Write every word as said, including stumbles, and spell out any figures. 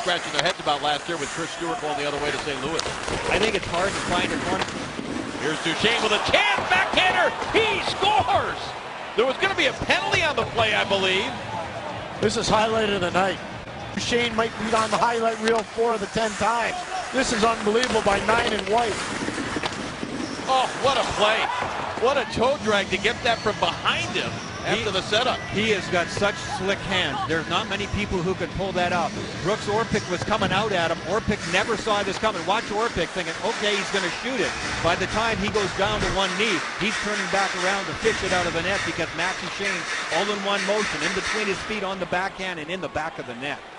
scratching their heads about last year with Chris Stewart going the other way to Saint Louis. I think it's hard to find a corner. Here's Duchene with a chance, backhander, he scores! There was going to be a penalty on the play, I believe. This is highlight of the night. Duchene might be on the highlight reel four of the ten times. This is unbelievable by nine and white. Oh, what a play. What a toe drag to get that from behind him after He, the setup. He has got such slick hands. There's not many people who can pull that up. Brooks Orpik was coming out at him. Orpik never saw this coming. Watch Orpik thinking, okay, he's going to shoot it. By the time he goes down to one knee, he's turning back around to fish it out of the net because Max Duchene all in one motion, in between his feet on the backhand and in the back of the net.